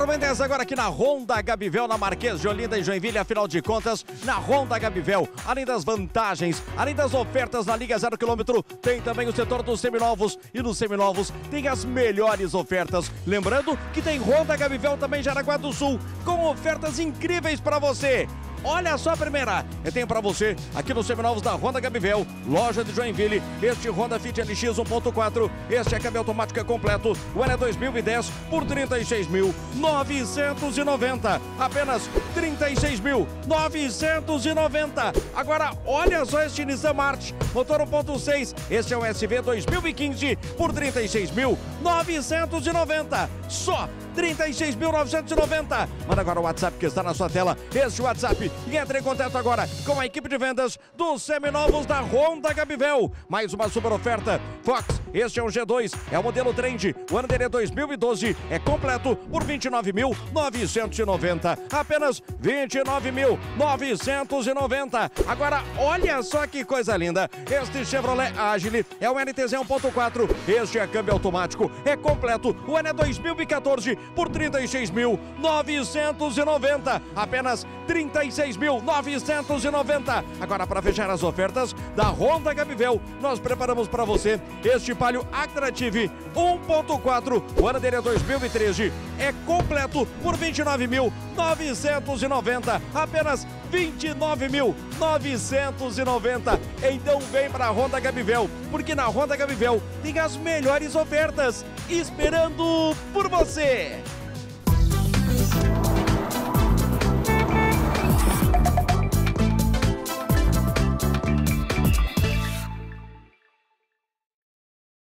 Ricardo Mendes agora aqui na Honda Gabivel, na Marquês de Olinda e Joinville. Afinal de contas, na Honda Gabivel, além das vantagens, além das ofertas na Liga 0 km, tem também o setor dos seminovos. E nos seminovos tem as melhores ofertas. Lembrando que tem Honda Gabivel também em Jaraguá do Sul, com ofertas incríveis para você. Olha só a primeira, eu tenho para você aqui nos seminovos da Honda Gabivel, loja de Joinville, este Honda Fit LX 1.4, este é câmbio automático é completo, o ano é 2010 por 36.990, apenas 36.990. Agora olha só este Nissan March, motor 1.6, este é um SV 2015 por 36.990, só 36.990. Manda agora o WhatsApp que está na sua tela, este WhatsApp, e entre em contato agora com a equipe de vendas dos seminovos da Honda Gabivel. Mais uma super oferta, Fox, este é um G2, é o modelo Trend, o ano dele é 2012, é completo por 29.990, apenas 29.990. Agora olha só que coisa linda, este Chevrolet Agile é um NTZ 1.4, este é câmbio automático, é completo, o ano é 2014 por 36.990, apenas 36.990. Agora, para fechar as ofertas da Honda Gabivel, nós preparamos para você este Palio Actrative 1.4, o ano dele é 2013, é completo por 29.990, apenas 29.990. Então vem para a Honda Gabivel, porque na Honda Gabivel tem as melhores ofertas esperando por você.